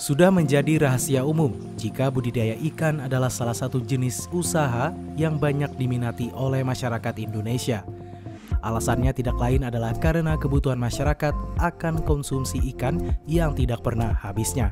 Sudah menjadi rahasia umum jika budidaya ikan adalah salah satu jenis usaha yang banyak diminati oleh masyarakat Indonesia. Alasannya tidak lain adalah karena kebutuhan masyarakat akan konsumsi ikan yang tidak pernah habisnya.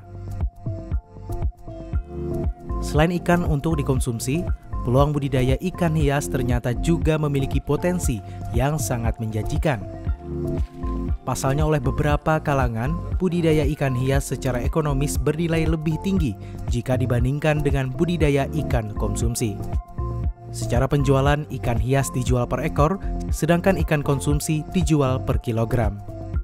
Selain ikan untuk dikonsumsi, peluang budidaya ikan hias ternyata juga memiliki potensi yang sangat menjanjikan. Pasalnya oleh beberapa kalangan, budidaya ikan hias secara ekonomis bernilai lebih tinggi jika dibandingkan dengan budidaya ikan konsumsi. Secara penjualan, ikan hias dijual per ekor, sedangkan ikan konsumsi dijual per kilogram.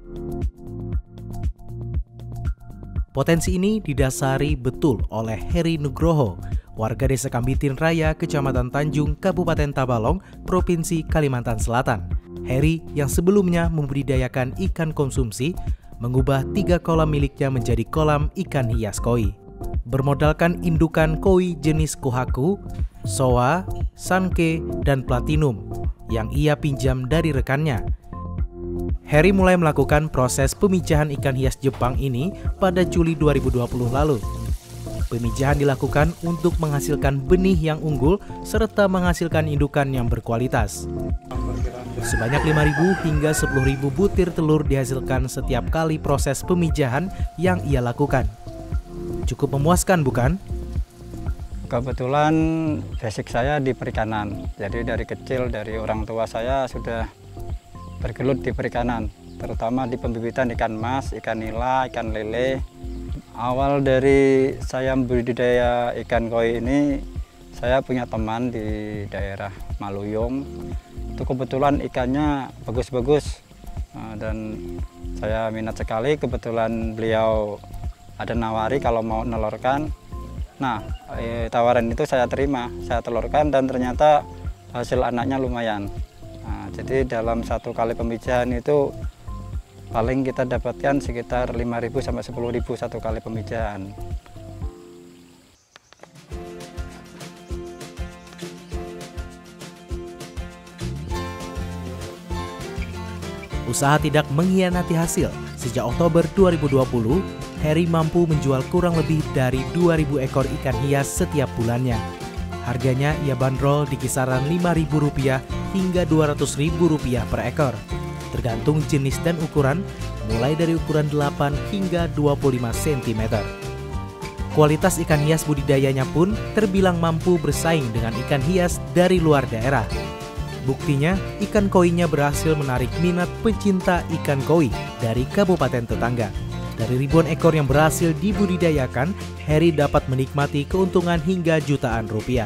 Potensi ini didasari betul oleh Heri Nugroho, warga Desa Kambitin Raya, Kecamatan Tanjung, Kabupaten Tabalong, Provinsi Kalimantan Selatan. Heri yang sebelumnya membudidayakan ikan konsumsi, mengubah 3 kolam miliknya menjadi kolam ikan hias koi. Bermodalkan indukan koi jenis kohaku, soa, sanke, dan platinum yang ia pinjam dari rekannya. Heri mulai melakukan proses pemijahan ikan hias Jepang ini pada Juli 2020 lalu. Pemijahan dilakukan untuk menghasilkan benih yang unggul serta menghasilkan indukan yang berkualitas. Sebanyak 5.000 hingga 10.000 butir telur dihasilkan setiap kali proses pemijahan yang ia lakukan. Cukup memuaskan, bukan? Kebetulan basic saya di perikanan. Jadi dari kecil, dari orang tua saya sudah bergelut di perikanan, terutama di pembibitan ikan mas, ikan nila, ikan lele. Awal dari saya budidaya ikan koi ini, saya punya teman di daerah Maluyong. Itu kebetulan ikannya bagus-bagus dan saya minat sekali. Kebetulan beliau ada nawari kalau mau nelorkan. Nah, tawaran itu saya terima, saya telurkan dan ternyata hasil anaknya lumayan. Nah, jadi dalam satu kali pemijahan itu paling kita dapatkan sekitar 5.000 sampai 10.000 satu kali pemijahan. Usaha tidak mengkhianati hasil. Sejak Oktober 2020, Heri mampu menjual kurang lebih dari 2.000 ekor ikan hias setiap bulannya. Harganya ia bandrol di kisaran Rp5.000 hingga Rp200.000 per ekor, tergantung jenis dan ukuran, mulai dari ukuran 8 hingga 25 cm. Kualitas ikan hias budidayanya pun terbilang mampu bersaing dengan ikan hias dari luar daerah. Buktinya, ikan koinya berhasil menarik minat pecinta ikan koi dari kabupaten tetangga. Dari ribuan ekor yang berhasil dibudidayakan, Heri dapat menikmati keuntungan hingga jutaan rupiah.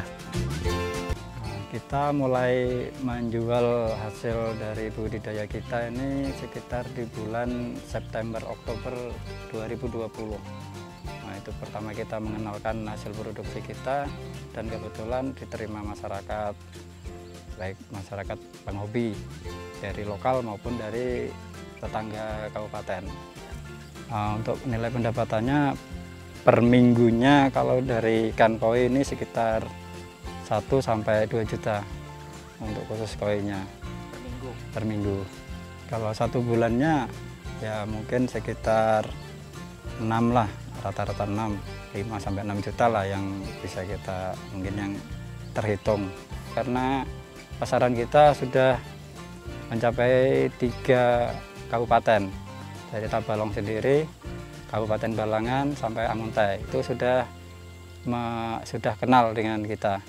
Kita mulai menjual hasil dari budidaya kita ini sekitar di bulan September-Oktober 2020. Nah, itu pertama kita mengenalkan hasil produksi kita dan kebetulan diterima masyarakat, baik masyarakat penghobi dari lokal maupun dari tetangga kabupaten. Untuk nilai pendapatannya per minggunya kalau dari ikan koi ini sekitar 1 sampai 2 juta untuk khusus koinya per minggu. Kalau satu bulannya ya mungkin sekitar 6 lah, rata-rata 5 sampai 6 juta lah yang bisa kita mungkin yang terhitung. Karena pasaran kita sudah mencapai 3 kabupaten. Dari Tabalong sendiri, Kabupaten Balangan sampai Amuntai itu sudah kenal dengan kita.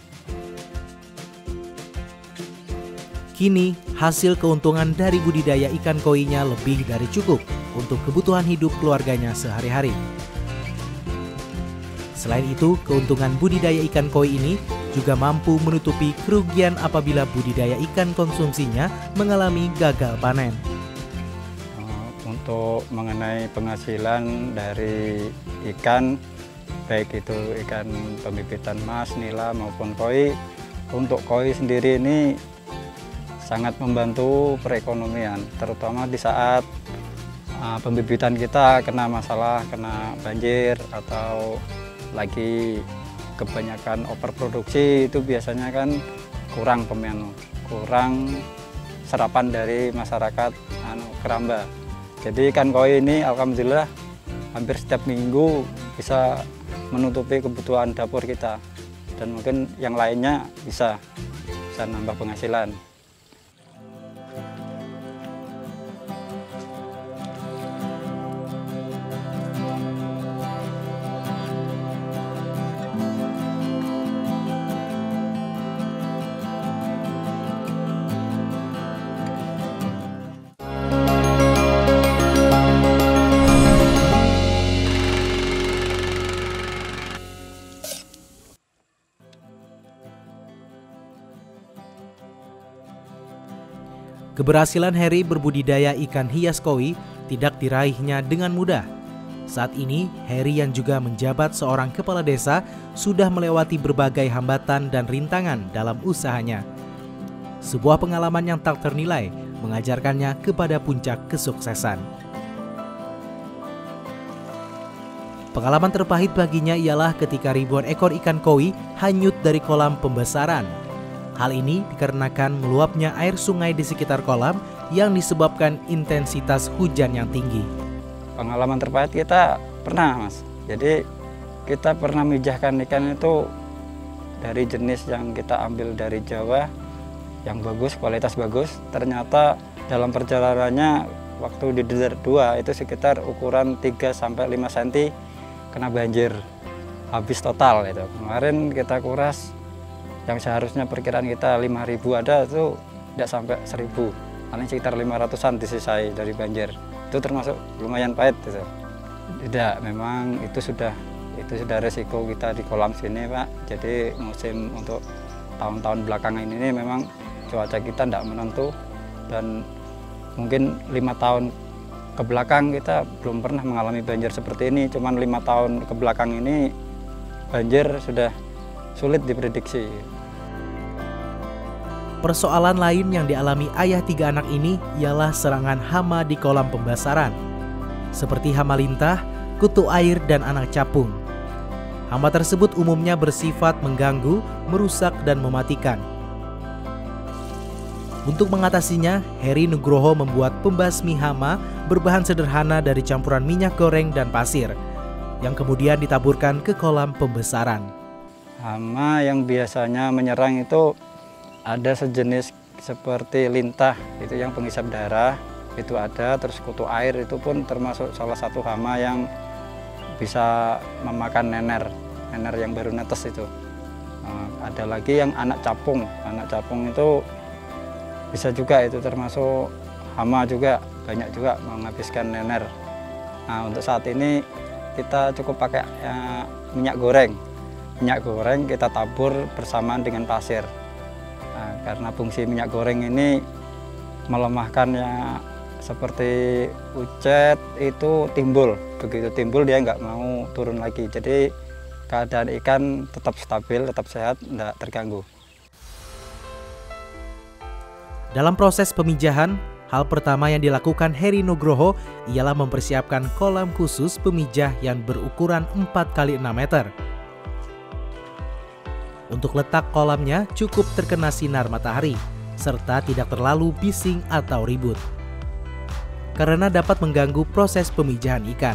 Kini, hasil keuntungan dari budidaya ikan koinya lebih dari cukup untuk kebutuhan hidup keluarganya sehari-hari. Selain itu, keuntungan budidaya ikan koi ini juga mampu menutupi kerugian apabila budidaya ikan konsumsinya mengalami gagal panen. Untuk mengenai penghasilan dari ikan, baik itu ikan pembibitan mas, nila maupun koi, untuk koi sendiri ini sangat membantu perekonomian, terutama di saat pembibitan kita kena masalah, kena banjir atau lagi kebanyakan overproduksi, itu biasanya kan kurang serapan dari masyarakat keramba. Jadi ikan koi ini alhamdulillah hampir setiap minggu bisa menutupi kebutuhan dapur kita, dan mungkin yang lainnya bisa nambah penghasilan. Keberhasilan Heri berbudidaya ikan hias koi tidak diraihnya dengan mudah. Saat ini, Heri yang juga menjabat seorang kepala desa sudah melewati berbagai hambatan dan rintangan dalam usahanya. Sebuah pengalaman yang tak ternilai mengajarkannya kepada puncak kesuksesan. Pengalaman terpahit baginya ialah ketika ribuan ekor ikan koi hanyut dari kolam pembesaran. Hal ini dikarenakan meluapnya air sungai di sekitar kolam yang disebabkan intensitas hujan yang tinggi. Pengalaman terpahit kita pernah, Mas. Jadi kita pernah memijahkan ikan itu dari jenis yang kita ambil dari Jawa yang bagus, kualitas bagus. Ternyata dalam perjalanannya waktu di Deder 2 itu sekitar ukuran 3-5 cm kena banjir. Habis total itu. Kemarin kita kuras yang seharusnya perkiraan kita 5.000 ada itu tidak sampai 1.000, paling sekitar 500-an disisai dari banjir. Itu termasuk lumayan pahit gitu. Tidak, memang itu sudah resiko kita di kolam sini, Pak. Jadi musim untuk tahun-tahun belakangan ini memang cuaca kita tidak menentu, dan mungkin 5 tahun ke belakang kita belum pernah mengalami banjir seperti ini. Cuman 5 tahun ke belakang ini banjir sudah sulit diprediksi. Persoalan lain yang dialami ayah 3 anak ini ialah serangan hama di kolam pembesaran, seperti hama lintah, kutu air, dan anak capung. Hama tersebut umumnya bersifat mengganggu, merusak, dan mematikan. Untuk mengatasinya, Heri Nugroho membuat pembasmi hama berbahan sederhana dari campuran minyak goreng dan pasir, yang kemudian ditaburkan ke kolam pembesaran. Hama yang biasanya menyerang itu ada sejenis seperti lintah, itu yang penghisap darah, itu ada. Terus kutu air itu pun termasuk salah satu hama yang bisa memakan nener yang baru netes itu. Ada lagi yang anak capung itu bisa juga, itu termasuk hama juga, banyak juga menghabiskan nener. Nah, untuk saat ini kita cukup pakai minyak goreng kita tabur bersamaan dengan pasir. Nah, karena fungsi minyak goreng ini melemahkan ya, seperti ucet itu timbul. Begitu timbul dia nggak mau turun lagi. Jadi keadaan ikan tetap stabil, tetap sehat, tidak terganggu. Dalam proses pemijahan, hal pertama yang dilakukan Heri Nugroho ialah mempersiapkan kolam khusus pemijah yang berukuran 4 x 6 meter. Untuk letak kolamnya cukup terkena sinar matahari, serta tidak terlalu bising atau ribut, karena dapat mengganggu proses pemijahan ikan.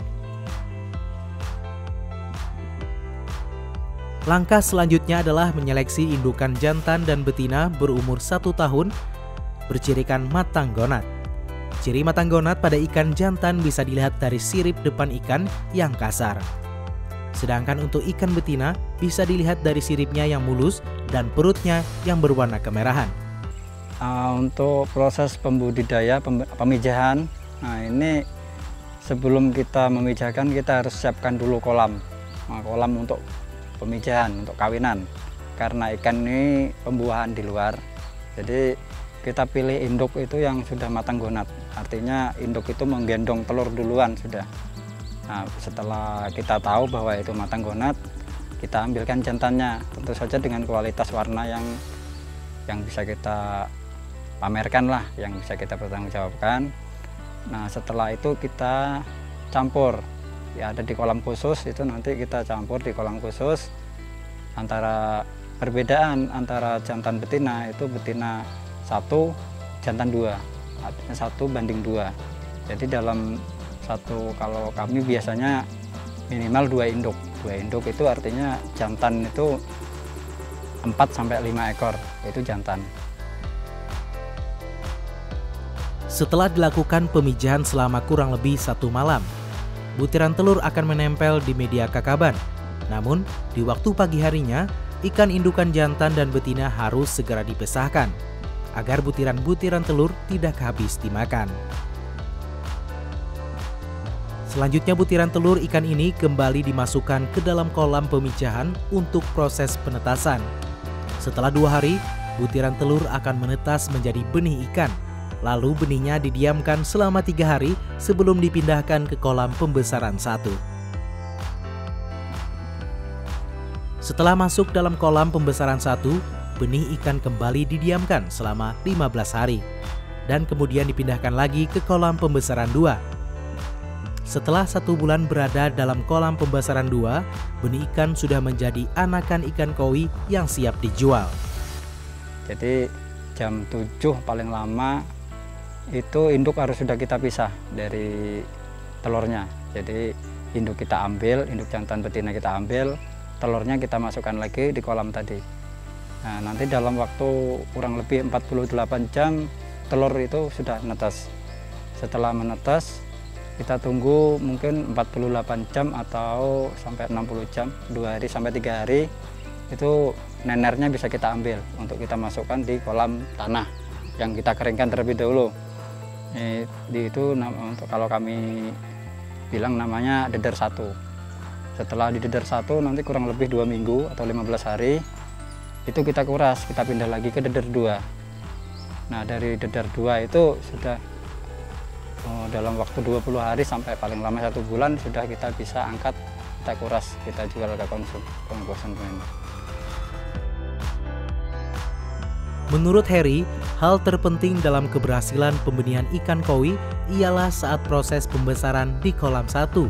Langkah selanjutnya adalah menyeleksi indukan jantan dan betina berumur 1 tahun, bercirikan matang gonat. Ciri matang gonat pada ikan jantan bisa dilihat dari sirip depan ikan yang kasar. Sedangkan untuk ikan betina bisa dilihat dari siripnya yang mulus dan perutnya yang berwarna kemerahan. Untuk proses pembudidaya, pemijahan, nah ini sebelum kita memijahkan kita harus siapkan dulu kolam. Kolam untuk pemijahan, untuk kawinan. Karena ikan ini pembuahan di luar, jadi kita pilih induk itu yang sudah matang gonat. Artinya induk itu menggendong telur duluan sudah. Nah, setelah kita tahu bahwa itu matang gonat, kita ambilkan jantannya, tentu saja dengan kualitas warna yang bisa kita pamerkan lah, yang bisa kita pertanggungjawabkan. Nah, setelah itu kita campur, ya ada di kolam khusus, itu nanti kita campur di kolam khusus. Antara perbedaan antara jantan betina itu betina 1, jantan 2, artinya 1 banding 2. Jadi dalam satu, kalau kami biasanya minimal 2 induk. 2 induk itu artinya jantan itu 4-5 ekor, itu jantan. Setelah dilakukan pemijahan selama kurang lebih 1 malam, butiran telur akan menempel di media kakaban. Namun, di waktu pagi harinya, ikan indukan jantan dan betina harus segera dipisahkan, agar butiran-butiran telur tidak habis dimakan. Selanjutnya butiran telur ikan ini kembali dimasukkan ke dalam kolam pemijahan untuk proses penetasan. Setelah 2 hari, butiran telur akan menetas menjadi benih ikan. Lalu benihnya didiamkan selama 3 hari sebelum dipindahkan ke kolam pembesaran 1. Setelah masuk dalam kolam pembesaran 1, benih ikan kembali didiamkan selama 15 hari. Dan kemudian dipindahkan lagi ke kolam pembesaran 2. Setelah 1 bulan berada dalam kolam pembesaran 2, benih ikan sudah menjadi anakan ikan koi yang siap dijual. Jadi jam 7 paling lama itu induk harus sudah kita pisah dari telurnya. Jadi induk kita ambil, induk jantan betina kita ambil, telurnya kita masukkan lagi di kolam tadi. Nah, nanti dalam waktu kurang lebih 48 jam telur itu sudah menetas. Setelah menetas, kita tunggu mungkin 48 jam atau sampai 60 jam, 2 hari sampai 3 hari, itu nenernya bisa kita ambil untuk kita masukkan di kolam tanah yang kita keringkan terlebih dahulu. Itu untuk kalau kami bilang namanya deder 1. Setelah di deder 1 nanti kurang lebih 2 minggu atau 15 hari, itu kita kuras, kita pindah lagi ke deder 2. Nah, dari deder 2 itu sudah dalam waktu 20 hari sampai paling lama 1 bulan sudah kita bisa angkat, kita kuras, kita jual ke konsumen. Menurut Heri, hal terpenting dalam keberhasilan pembenihan ikan koi ialah saat proses pembesaran di kolam 1.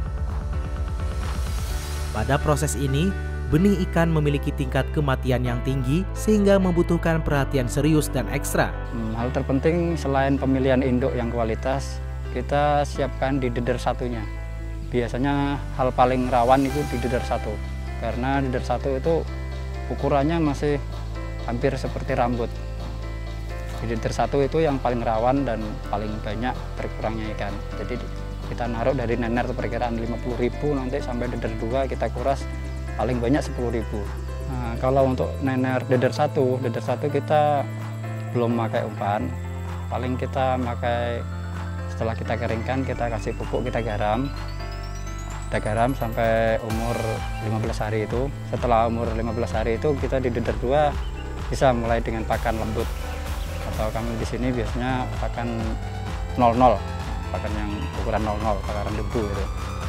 Pada proses ini, benih ikan memiliki tingkat kematian yang tinggi sehingga membutuhkan perhatian serius dan ekstra. Hal terpenting selain pemilihan induk yang kualitas, kita siapkan di deder 1-nya. Biasanya hal paling rawan itu di deder 1, karena deder 1 itu ukurannya masih hampir seperti rambut. Di deder 1 itu yang paling rawan dan paling banyak berkurangnya ikan. Jadi kita naruh dari nener perkiraan 50.000 nanti sampai deder 2 kita kuras paling banyak 10.000. Nah, kalau untuk nener deder 1 kita belum pakai umpan, paling kita pakai, setelah kita keringkan kita kasih pupuk, kita garam sampai umur 15 hari itu. Setelah umur 15 hari itu kita di deder 2 bisa mulai dengan pakan lembut, atau kami di sini biasanya pakan 00, pakan yang ukuran 00, pakan debu gitu.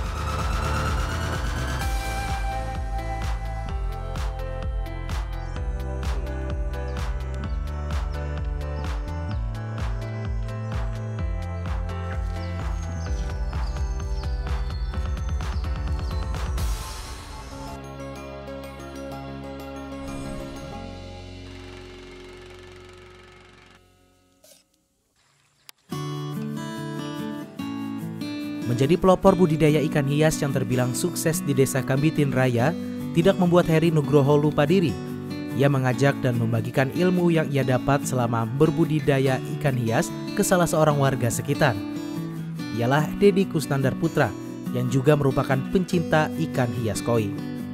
Menjadi pelopor budidaya ikan hias yang terbilang sukses di Desa Kambitin Raya tidak membuat Heri Nugroho lupa diri. Ia mengajak dan membagikan ilmu yang ia dapat selama berbudidaya ikan hias ke salah seorang warga sekitar. Ialah Dedi Kusnandar Putra yang juga merupakan pencinta ikan hias koi.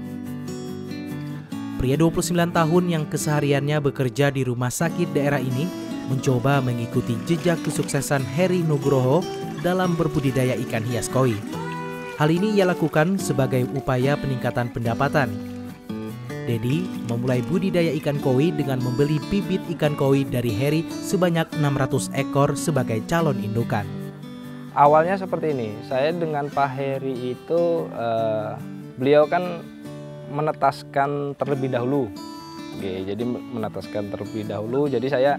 Pria 29 tahun yang kesehariannya bekerja di rumah sakit daerah ini mencoba mengikuti jejak kesuksesan Heri Nugroho dalam berbudidaya ikan hias koi. Hal ini ia lakukan sebagai upaya peningkatan pendapatan. Dedi memulai budidaya ikan koi dengan membeli bibit ikan koi dari Heri sebanyak 600 ekor sebagai calon indukan. Awalnya seperti ini, saya dengan Pak Heri itu, beliau kan menetaskan terlebih dahulu. Oke, jadi menetaskan terlebih dahulu, jadi saya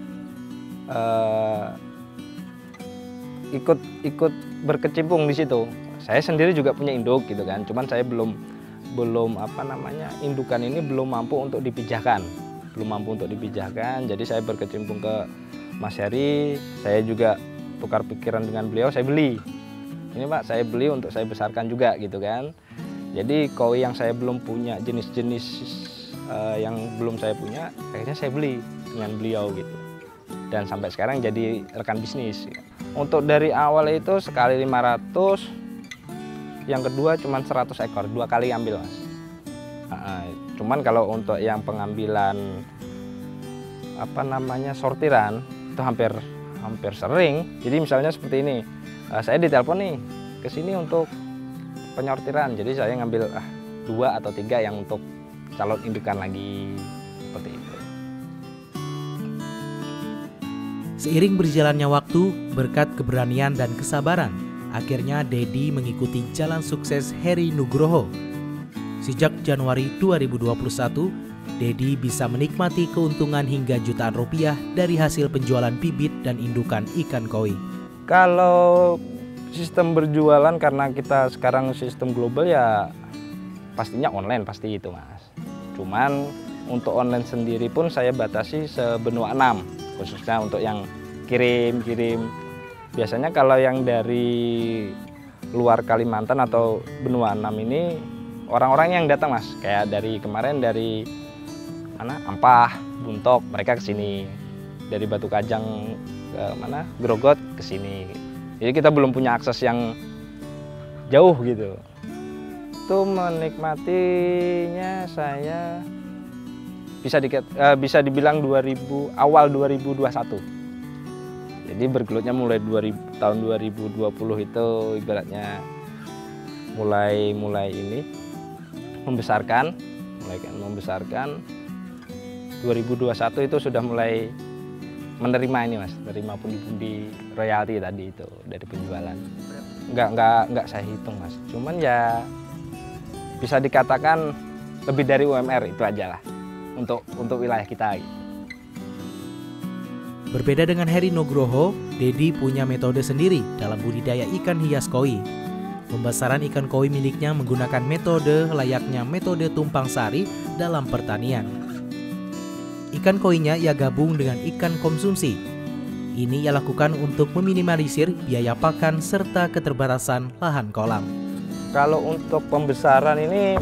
ikut berkecimpung di situ. Saya sendiri juga punya induk gitu kan, cuman saya belum indukan ini belum mampu untuk dipijahkan, jadi saya berkecimpung ke Mas Heri. Saya juga tukar pikiran dengan beliau, saya beli ini Pak, saya beli untuk saya besarkan juga gitu kan. Jadi koi yang saya belum punya, jenis-jenis yang belum saya punya, akhirnya saya beli dengan beliau gitu. Dan sampai sekarang jadi rekan bisnis. Untuk dari awal itu sekali 500, yang kedua cuma 100 ekor, 2 kali ambil Mas. Cuman kalau untuk yang pengambilan sortiran itu hampir sering. Jadi misalnya seperti ini, saya ditelepon nih ke sini untuk penyortiran, jadi saya ngambil 2 atau 3 yang untuk calon indukan lagi, seperti itu. Seiring berjalannya waktu, berkat keberanian dan kesabaran, akhirnya Dedi mengikuti jalan sukses Heri Nugroho. Sejak Januari 2021, Dedi bisa menikmati keuntungan hingga jutaan rupiah dari hasil penjualan bibit dan indukan ikan koi. Kalau sistem berjualan, karena kita sekarang sistem global ya pastinya online, pasti itu Mas. Cuman untuk online sendiri pun saya batasi sebenua 6, khususnya untuk yang kirim. Biasanya kalau yang dari luar Kalimantan atau benua 6 ini orang-orang yang datang Mas, kayak dari kemarin dari Ampah, Buntok, mereka ke sini. Dari Batu Kajang ke Grogot ke sini. Jadi kita belum punya akses yang jauh gitu. Itu menikmatinya saya bisa dibilang awal 2021. Jadi bergelutnya mulai tahun 2020 itu ibaratnya mulai ini membesarkan. 2021 itu sudah mulai menerima ini Mas, menerima pundi-pundi royalti tadi itu dari penjualan. Enggak saya hitung Mas, cuman ya bisa dikatakan lebih dari UMR, itu aja lah untuk wilayah kita. Berbeda dengan Heri Nugroho, Dedi punya metode sendiri dalam budidaya ikan hias koi. Pembesaran ikan koi miliknya menggunakan metode layaknya metode tumpang sari dalam pertanian. Ikan koinya ia gabung dengan ikan konsumsi. Ini ia lakukan untuk meminimalisir biaya pakan serta keterbatasan lahan kolam. Kalau untuk pembesaran ini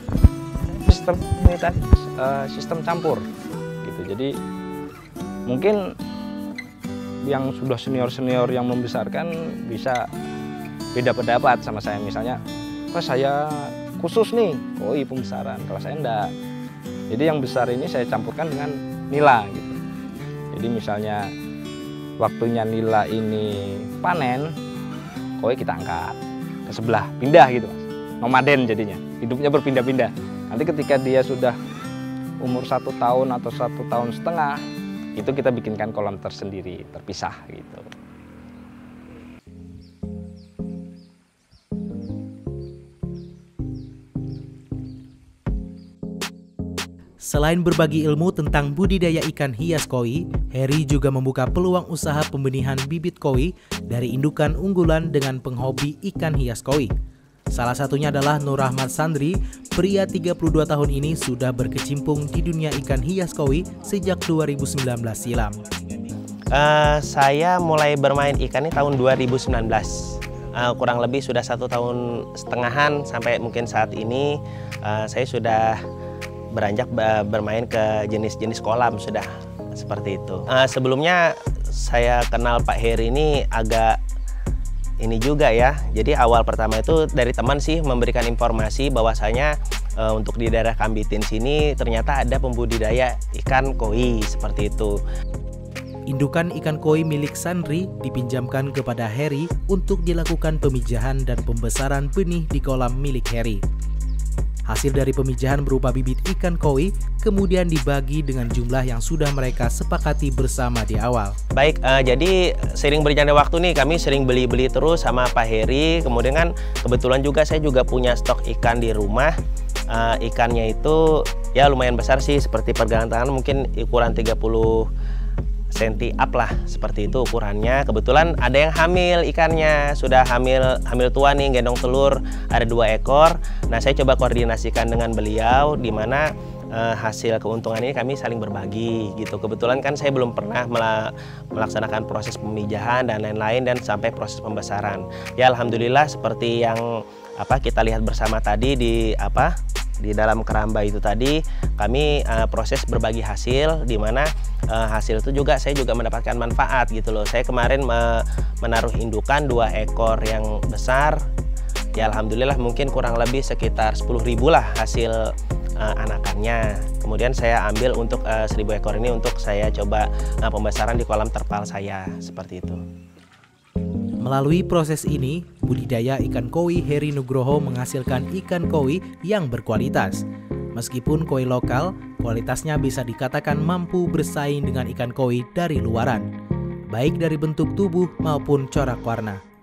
sistem campur gitu. Jadi mungkin yang sudah senior yang membesarkan bisa beda pendapat sama saya. Misalnya, saya khusus nih koi pembesaran, kalau saya enggak. Jadi yang besar ini saya campurkan dengan nila gitu. Jadi misalnya waktunya nila ini panen, koi kita angkat ke sebelah, pindah gitu Mas. Nomaden jadinya, hidupnya berpindah-pindah. Nanti ketika dia sudah umur 1 tahun atau 1,5 tahun, itu kita bikinkan kolam tersendiri, terpisah gitu. Selain berbagi ilmu tentang budidaya ikan hias koi, Heri juga membuka peluang usaha pembenihan bibit koi dari indukan unggulan dengan penghobi ikan hias koi. Salah satunya adalah Nur Rahmat Sandri, pria 32 tahun ini sudah berkecimpung di dunia ikan hias koi sejak 2019 silam. Saya mulai bermain ikan ini tahun 2019. Kurang lebih sudah 1,5 tahun sampai mungkin saat ini saya sudah beranjak bermain ke jenis-jenis kolam, sudah seperti itu. Sebelumnya saya kenal Pak Heri ini agak ini juga ya. Jadi awal pertama itu dari teman sih memberikan informasi bahwasanya untuk di daerah Kambitin sini ternyata ada pembudidaya ikan koi seperti itu. Indukan ikan koi milik Sandri dipinjamkan kepada Heri untuk dilakukan pemijahan dan pembesaran benih di kolam milik Heri. Hasil dari pemijahan berupa bibit ikan koi kemudian dibagi dengan jumlah yang sudah mereka sepakati bersama di awal. Baik, jadi sering berjalannya waktu nih kami sering beli-beli terus sama Pak Heri. Kemudian kan kebetulan juga saya juga punya stok ikan di rumah. Ikannya itu ya lumayan besar sih, seperti pergelangan tangan mungkin ukuran 30 cm up lah, seperti itu ukurannya. Kebetulan ada yang hamil ikannya, sudah hamil tua nih, gendong telur, ada 2 ekor. Nah, saya coba koordinasikan dengan beliau di mana hasil keuntungan ini kami saling berbagi gitu. Kebetulan kan saya belum pernah melaksanakan proses pemijahan dan lain-lain dan sampai proses pembesaran. Ya alhamdulillah seperti yang kita lihat bersama tadi di dalam keramba itu tadi kami proses berbagi hasil, di mana hasil itu juga saya juga mendapatkan manfaat gitu loh. Saya kemarin menaruh indukan 2 ekor yang besar, ya alhamdulillah mungkin kurang lebih sekitar 10.000 lah hasil anakannya. Kemudian saya ambil untuk 1.000 ekor ini untuk saya coba pembesaran di kolam terpal saya, seperti itu. Melalui proses ini, budidaya ikan koi Heri Nugroho menghasilkan ikan koi yang berkualitas. Meskipun koi lokal, kualitasnya bisa dikatakan mampu bersaing dengan ikan koi dari luaran, baik dari bentuk tubuh maupun corak warna.